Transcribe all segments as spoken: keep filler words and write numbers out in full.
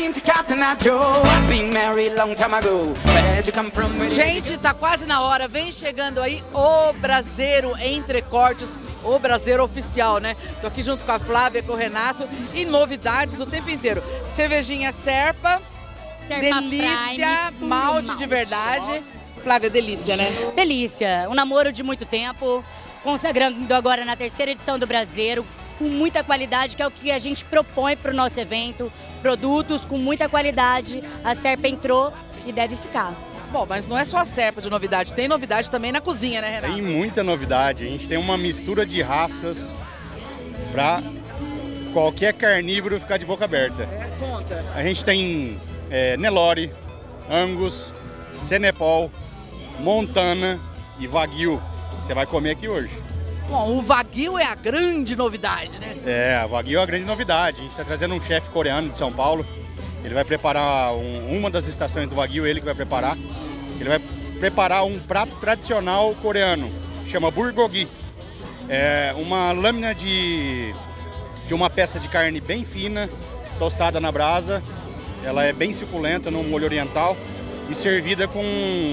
Gente, tá quase na hora, vem chegando aí o Braseiro Entrecortes, o Braseiro oficial, né? Tô aqui junto com a Flávia, com o Renato e novidades o tempo inteiro. Cervejinha Serpa, Serpa delícia, Prime, malte, malte de verdade. Flávia, delícia, né? Delícia, um namoro de muito tempo, consagrando agora na terceira edição do Braseiro, com muita qualidade, que é o que a gente propõe para o nosso evento, produtos com muita qualidade. A Serpa entrou e deve ficar. Bom, mas não é só a Serpa de novidade, tem novidade também na cozinha, né, Renato? Tem muita novidade, a gente tem uma mistura de raças para qualquer carnívoro ficar de boca aberta. É, conta. A gente tem é, Nelore, Angus, Senepol, Montana e Wagyu. Você vai comer aqui hoje. Bom, o Wagyu é a grande novidade, né? É, a Wagyu é a grande novidade. A gente está trazendo um chefe coreano de São Paulo. Ele vai preparar um, uma das estações do Wagyu, ele que vai preparar. Ele vai preparar um prato tradicional coreano, chama bulgogi. É uma lâmina de, de uma peça de carne bem fina, tostada na brasa. Ela é bem suculenta, no molho oriental e servida com,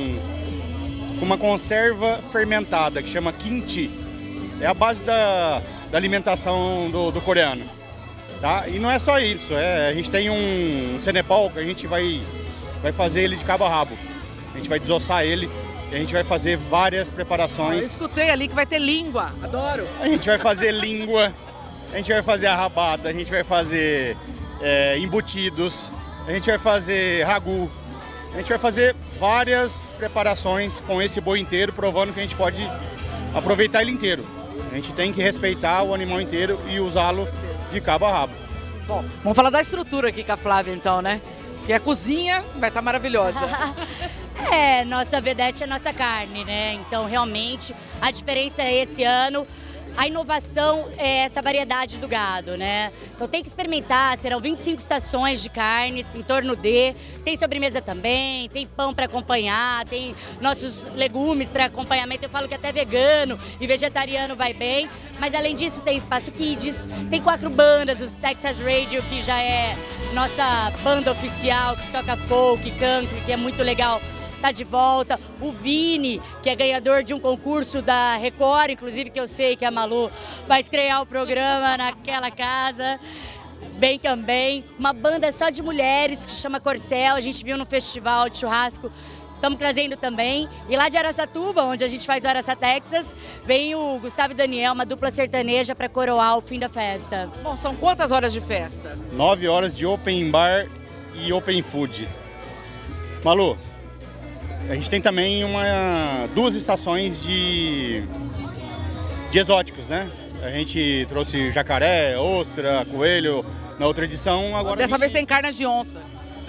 com uma conserva fermentada que chama kimchi. É a base da, da alimentação do, do coreano. Tá? E não é só isso, é, a gente tem um, um Senepol que a gente vai, vai fazer ele de cabo a rabo. A gente vai desossar ele e a gente vai fazer várias preparações. Eu escutei ali que vai ter língua, adoro. A gente vai fazer língua, a gente vai fazer a rabata, a gente vai fazer é, embutidos, a gente vai fazer ragu. A gente vai fazer várias preparações com esse boi inteiro, provando que a gente pode aproveitar ele inteiro. A gente tem que respeitar o animal inteiro e usá-lo de cabo a rabo. Bom, vamos falar da estrutura aqui com a Flávia então, né? Que a cozinha vai estar maravilhosa. É, nossa vedete é nossa carne, né? Então, realmente, a diferença é esse ano. A inovação é essa variedade do gado, né? Então tem que experimentar, serão vinte e cinco estações de carnes em torno de, tem sobremesa também, tem pão para acompanhar, tem nossos legumes para acompanhamento, eu falo que até vegano e vegetariano vai bem, mas além disso tem espaço kids, tem quatro bandas, o Texas Radio, que já é nossa banda oficial, que toca folk, country, que é muito legal. Tá de volta, o Vini, que é ganhador de um concurso da Record, inclusive, que eu sei que a Malu vai estrear o programa naquela casa, bem também. Uma banda só de mulheres que se chama Corcel, a gente viu no festival de churrasco, estamos trazendo também. E lá de Araçatuba, onde a gente faz o Araçá Texas, vem o Gustavo e Daniel, uma dupla sertaneja para coroar o fim da festa. Bom, são quantas horas de festa? Nove horas de open bar e open food. Malu, a gente tem também uma, duas estações de, de exóticos, né? A gente trouxe jacaré, ostra, coelho na outra edição. Agora Dessa gente... vez tem carne de onça.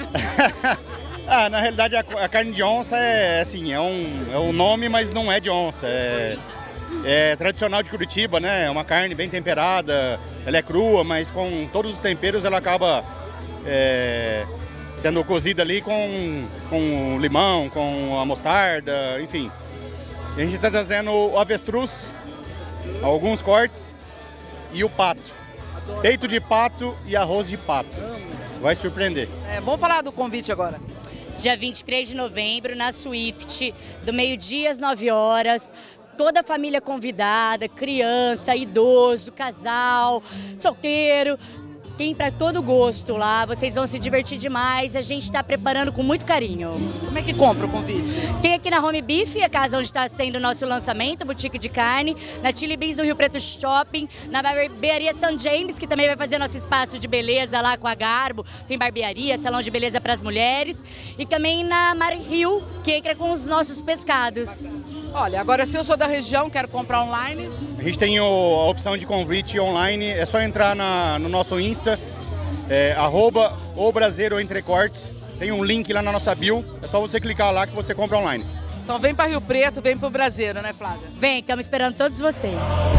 Ah, na realidade a, a carne de onça é assim, é um, é um nome, mas não é de onça. É, é tradicional de Curitiba, né? É uma carne bem temperada, ela é crua, mas com todos os temperos ela acaba... É, sendo cozida ali com, com limão, com a mostarda, enfim. E a gente está trazendo o avestruz, alguns cortes e o pato. Peito de pato e arroz de pato. Vai surpreender. É, vamos falar do convite agora. Dia vinte e três de novembro, na Swift, do meio-dia às nove horas. Toda a família convidada, criança, idoso, casal, solteiro. Tem para todo gosto lá, vocês vão se divertir demais, a gente está preparando com muito carinho. Como é que compra o convite? Tem aqui na Home Beef, a casa onde está sendo o nosso lançamento, boutique de carne, na Chili Beans do Rio Preto Shopping, na barbearia São James, que também vai fazer nosso espaço de beleza lá com a Garbo, tem barbearia, salão de beleza para as mulheres, e também na Mar Rio, que entra com os nossos pescados. Olha, agora se eu sou da região, quero comprar online... A gente tem o, a opção de convite online, é só entrar na, no nosso Insta, é, arroba o Braseiro Entrecortes, tem um link lá na nossa bio, é só você clicar lá que você compra online. Então vem para Rio Preto, vem para o Braseiro, né, Flávia? Vem, estamos esperando todos vocês.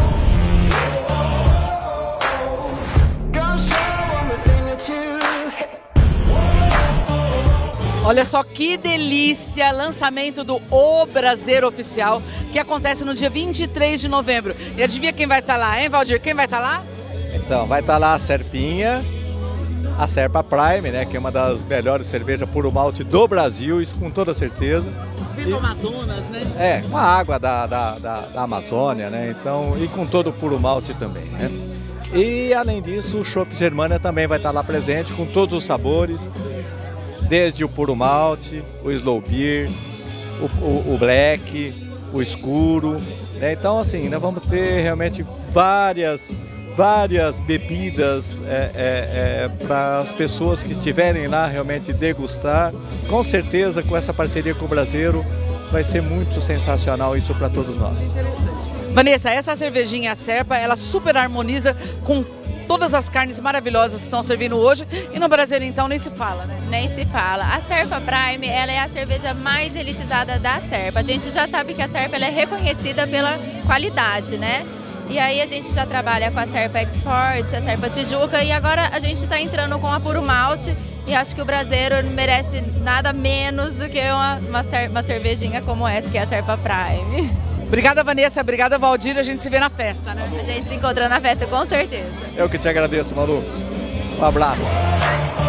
Olha só que delícia, lançamento do O Braseiro Oficial, que acontece no dia vinte e três de novembro. E adivinha quem vai estar lá, hein, Valdir? Quem vai estar lá? Então, vai estar lá a Serpinha, a Serpa Prime, né, que é uma das melhores cervejas puro malte do Brasil, isso com toda certeza. Vindo do Amazonas, né? É, com a água da, da, da, da Amazônia, né, então, e com todo o puro malte também, né. E além disso, o Chopp Germânia também vai estar lá presente com todos os sabores, desde o puro malte, o slow beer, o, o, o black, o escuro, né? Então assim, nós vamos ter realmente várias, várias bebidas é, é, é, para as pessoas que estiverem lá realmente degustar. Com certeza, com essa parceria com o Braseiro, vai ser muito sensacional isso para todos nós. Vanessa, essa cervejinha Serpa, ela super harmoniza com todas as carnes maravilhosas que estão servindo hoje, e no Brasil então nem se fala, né? Nem se fala. A Serpa Prime, ela é a cerveja mais elitizada da Serpa. A gente já sabe que a Serpa ela é reconhecida pela qualidade, né? E aí a gente já trabalha com a Serpa Export, a Serpa Tijuca, e agora a gente está entrando com a Puro Malte, e acho que o Braseiro merece nada menos do que uma, uma, uma cervejinha como essa, que é a Serpa Prime. Obrigada, Vanessa. Obrigada, Valdir. A gente se vê na festa, né? A gente se encontra na festa, com certeza. Eu que te agradeço, Malu. Um abraço.